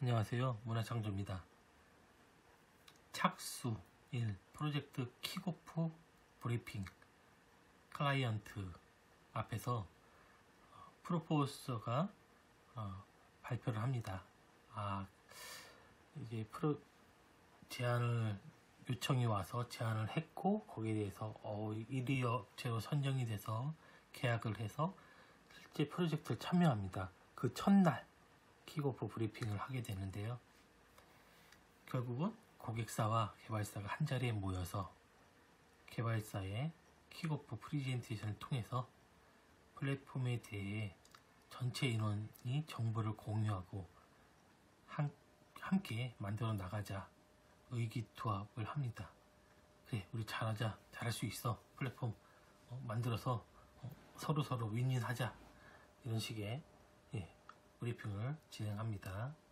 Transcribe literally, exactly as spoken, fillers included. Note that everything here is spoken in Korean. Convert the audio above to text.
안녕하세요. 문화창조입니다. 착수 일 프로젝트 킥오프 브리핑 클라이언트 앞에서 프로포서가 어, 발표를 합니다. 아, 이제 프로 제안을 요청이 와서 제안을 했고 거기에 대해서 어, 일 위 업체로 선정이 돼서 계약을 해서 실제 프로젝트를 참여합니다. 그 첫날 킥오프 브리핑을 하게 되는데요. 결국은 고객사와 개발사가 한자리에 모여서 개발사의 킥오프 프리젠테이션을 통해서 플랫폼에 대해 전체 인원이 정보를 공유하고 한, 함께 만들어 나가자 의기투합을 합니다. 그래, 우리 잘하자, 잘할 수 있어, 플랫폼 어, 만들어서 어, 서로 서로 윈윈하자, 이런 식의 예, 브리핑을 진행합니다.